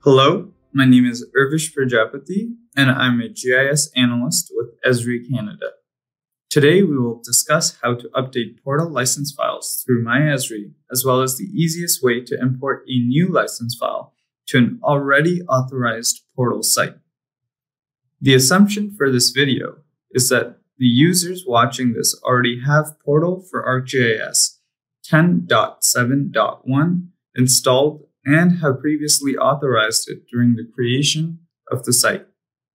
Hello, my name is Urvish Prajapati, and I'm a GIS analyst with Esri Canada. Today, we will discuss how to update portal license files through MyEsri, as well as the easiest way to import a new license file to an already authorized portal site. The assumption for this video is that the users watching this already have Portal for ArcGIS 10.7.1 installed and have previously authorized it during the creation of the site.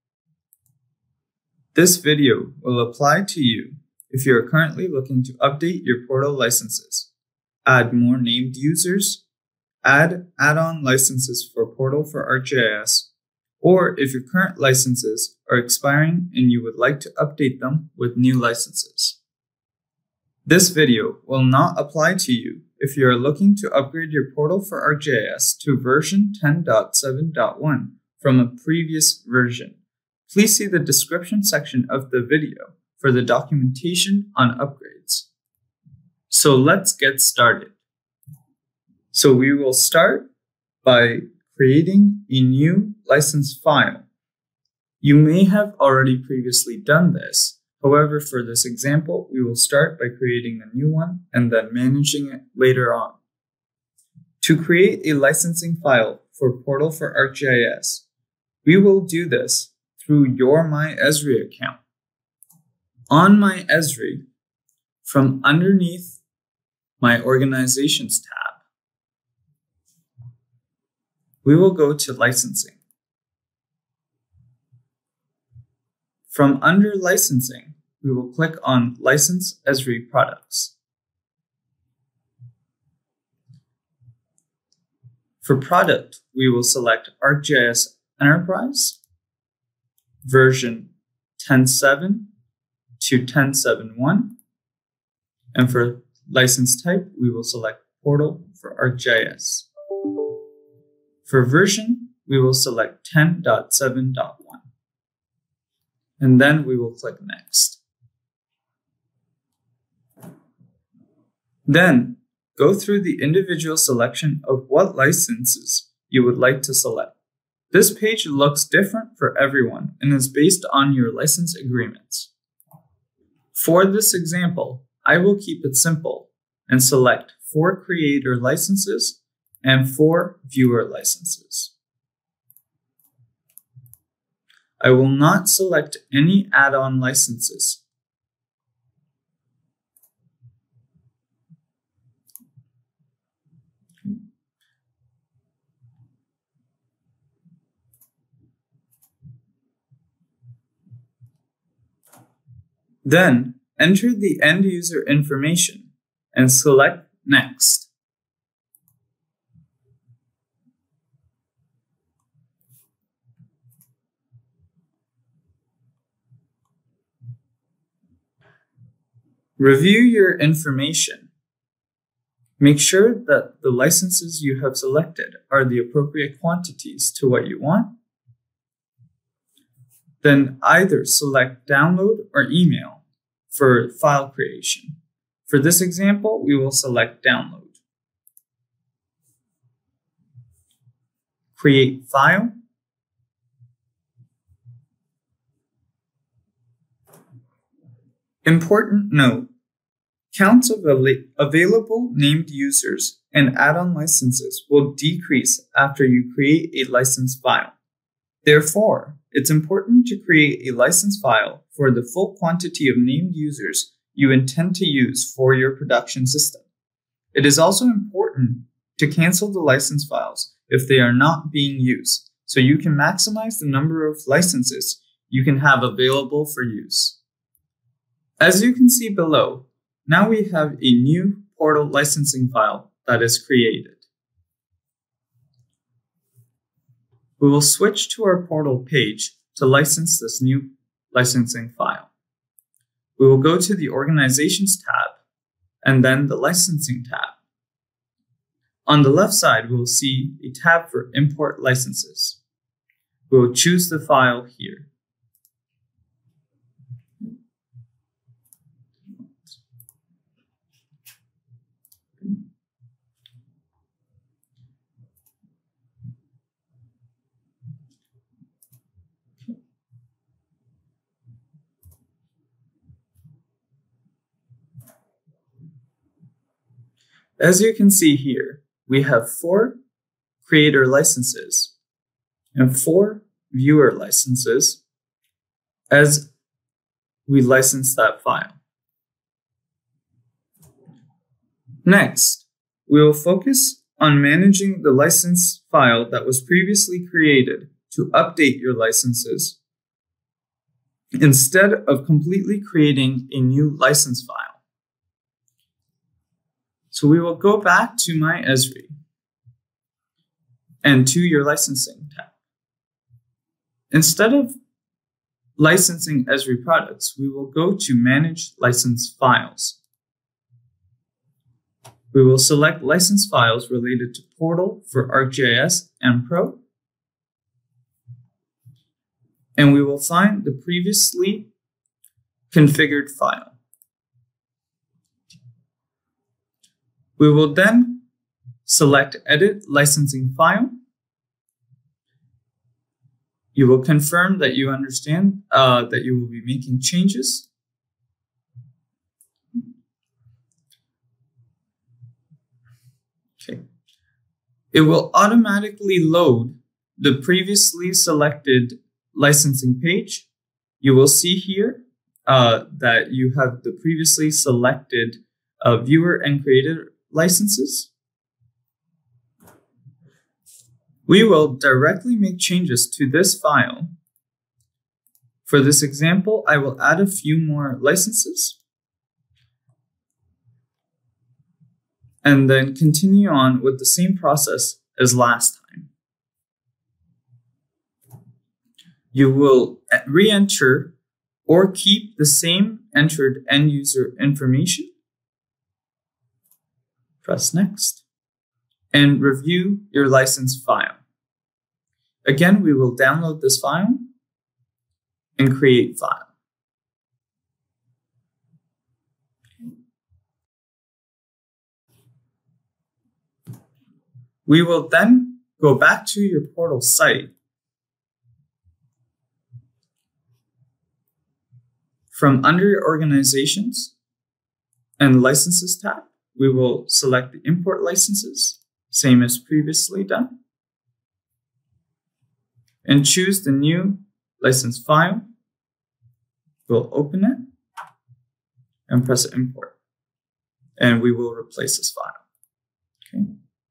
This video will apply to you if you are currently looking to update your portal licenses, add more named users, add add-on licenses for Portal for ArcGIS, or if your current licenses are expiring and you would like to update them with new licenses. This video will not apply to you if you are looking to upgrade your Portal for ArcGIS to version 10.7.1 from a previous version. Please see the description section of the video for the documentation on upgrades. So let's get started. So we will start by creating a new license file. You may have already previously done this. However, for this example, we will start by creating a new one and then managing it later on. To create a licensing file for Portal for ArcGIS, we will do this through your MyEsri account. On MyEsri, from underneath My Organizations tab, we will go to Licensing. From under Licensing, we will click on License Esri Products. For product, we will select ArcGIS Enterprise, version 10.7 to 10.7.1, and for license type, we will select Portal for ArcGIS. For version, we will select 10.7.1. And then we will click Next. Then go through the individual selection of what licenses you would like to select. This page looks different for everyone and is based on your license agreements. For this example, I will keep it simple and select 4 creator licenses and 4 viewer licenses. I will not select any add-on licenses. Then enter the end user information and select Next. Review your information. Make sure that the licenses you have selected are the appropriate quantities to what you want. Then either select Download or Email for file creation. For this example, we will select Download. Create File. Important note. Counts of available named users and add-on licenses will decrease after you create a license file. Therefore, it's important to create a license file for the full quantity of named users you intend to use for your production system. It is also important to cancel the license files if they are not being used, so you can maximize the number of licenses you can have available for use. As you can see below, now we have a new portal licensing file that is created. We will switch to our portal page to license this new licensing file. We will go to the Organizations tab and then the Licensing tab. On the left side, we will see a tab for Import Licenses. We will choose the file here. As you can see here, we have 4 creator licenses and 4 viewer licenses as we license that file. Next, we will focus on managing the license file that was previously created to update your licenses instead of completely creating a new license file. So we will go back to my Esri and to your licensing tab. Instead of licensing Esri products, we will go to Manage License Files. We will select license files related to Portal for ArcGIS and Pro. And we will find the previously configured file. We will then select Edit Licensing File. You will confirm that you understand that you will be making changes. Okay. It will automatically load the previously selected licensing page. You will see here that you have the previously selected viewer and creator licenses. We will directly make changes to this file. For this example, I will add a few more licenses and then continue on with the same process as last time. You will re-enter or keep the same entered end user information. Press Next and review your license file. Again, we will download this file and create file. We will then go back to your portal site. From under your Organizations and Licenses tab, we will select the Import Licenses, same as previously done, and choose the new license file. We'll open it and press Import, and we will replace this file. Okay.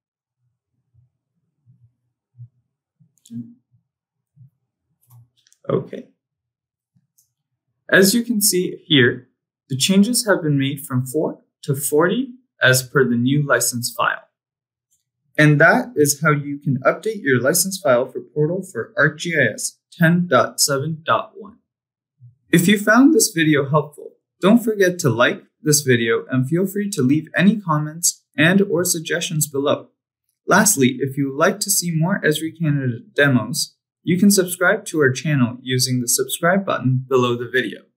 Okay. As you can see here, the changes have been made from 4 to 40 as per the new license file. And that is how you can update your license file for Portal for ArcGIS 10.7.1. If you found this video helpful, don't forget to like this video and feel free to leave any comments and/or suggestions below. Lastly, if you would like to see more Esri Canada demos, you can subscribe to our channel using the subscribe button below the video.